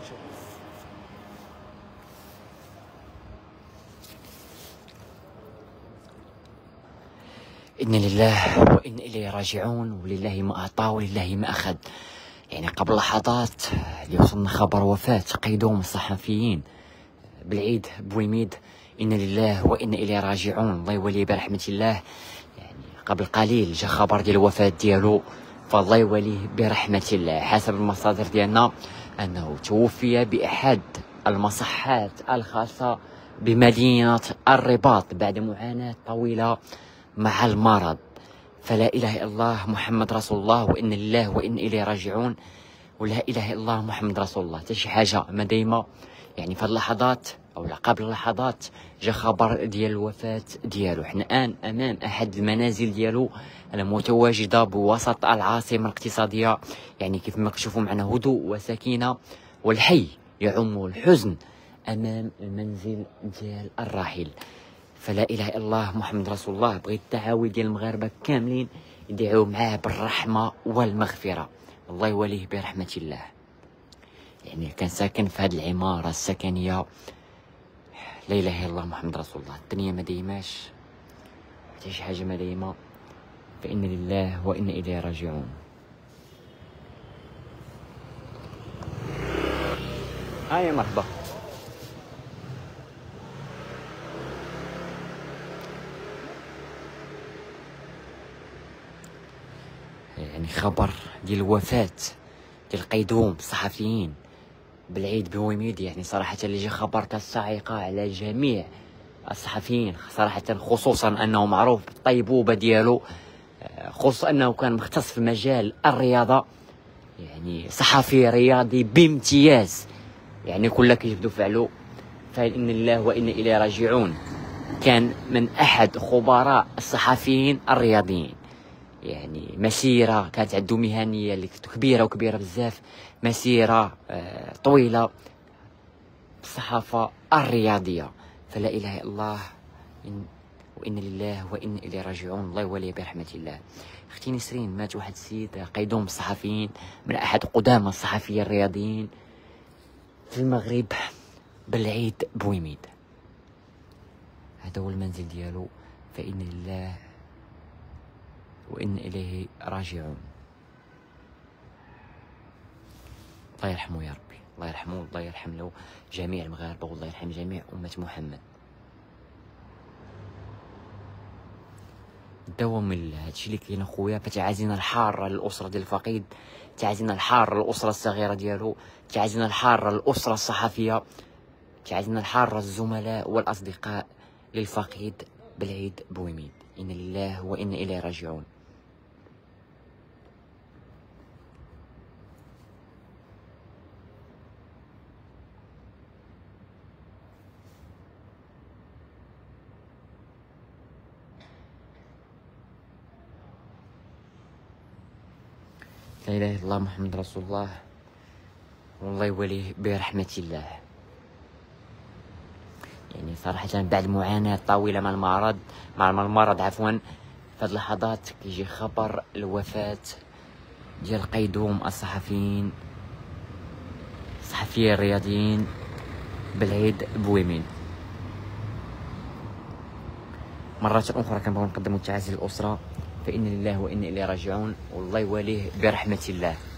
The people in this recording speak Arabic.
إنا لله وإنا إليه راجعون، ولله ما أعطى ولله ما أخذ. يعني قبل لحظات اللي وصلنا خبر وفاة قيدوم الصحفيين بالعيد بويميد. إنا لله وإنا إليه راجعون، الله يوليه برحمة الله. يعني قبل قليل جا خبر ديال الوفاة ديالو، فالله يوليه برحمة الله. حسب المصادر ديالنا أنه توفي بأحد المصحات الخاصة بمدينة الرباط بعد معاناة طويلة مع المرض. فلا إله إلا الله محمد رسول الله، وإنا لله وإنا إليه راجعون، ولا إله إلا الله محمد رسول الله. حتى شي حاجة ما دايمة. يعني في اللحظات أو قبل لحظات جا خبر ديال الوفاة ديالو. حنا الآن أمام أحد المنازل ديالو المتواجدة بوسط العاصمة الاقتصادية. يعني كيف ما كتشوفوا معنا هدوء وسكينة، والحي يعم الحزن أمام المنزل ديال الراحل. فلا إله إلا الله محمد رسول الله. بغيت التعاون ديال المغاربة كاملين يدعوا معاه بالرحمة والمغفرة، الله يوليه برحمة الله. يعني كان ساكن في هذه العمارة السكنية. لا إله إلا الله محمد رسول الله. الدنيا ما دايماش، حتى شي حاجة ما دايمة. فإنا لله وإنا إليه راجعون. يا مرحبا. يعني خبر ديال الوفاة ديال قيدوم الصحفيين بالعيد بويميد. يعني صراحة اللي جا خبر كالصاعقة على جميع الصحفيين، صراحة خصوصا أنه معروف بالطيبوبة ديالو، خصوصا أنه كان مختص في مجال الرياضة. يعني صحفي رياضي بامتياز، يعني كلها كيجبدوا فعلو. فإن الله وإنا إليه راجعون. كان من أحد خبراء الصحفيين الرياضيين. يعني مسيرة كانت عنده مهنية اللي كبيرة وكبيرة بزاف، مسيرة طويلة بالصحافة الرياضية. فلا إله إلا الله وإنا لله وإنا إليه راجعون، الله يوليه برحمة الله. اختي نسرين، مات واحد السيد قيدوم الصحفيين، من أحد قدامى الصحفيين الرياضيين في المغرب بالعيد بويميد. هذا هو المنزل ديالو. فإنا لله وإن إليه راجعون. الله يرحمه يا ربي، الله يرحمه، الله يرحم له جميع المغاربة، والله يرحم جميع أمة محمد. دوام من هادشي اللي كاين اخويا. فتعازينا الحارة للأسرة ديال الفقيد، تعازينا الحارة للأسرة الصغيرة ديالو، تعازينا الحارة للأسرة الصحفية، تعازينا الحارة الزملاء والأصدقاء للفقيد بالعيد بويميد. إنا لله وإنا إليه راجعون. لا إله إلا الله محمد رسول الله، والله يوليه برحمة الله. يعني صراحة بعد معاناة طويلة مع المرض عفوا، في هذه اللحظات كيجي خبر الوفاة ديال قيدوم الصحفيين الرياضيين بالعيد بويمين. مرة أخرى كنبغيو نقدموا التعازي للأسرة. فإنا لله وإنا إليه راجعون، والله يوليه برحمة الله.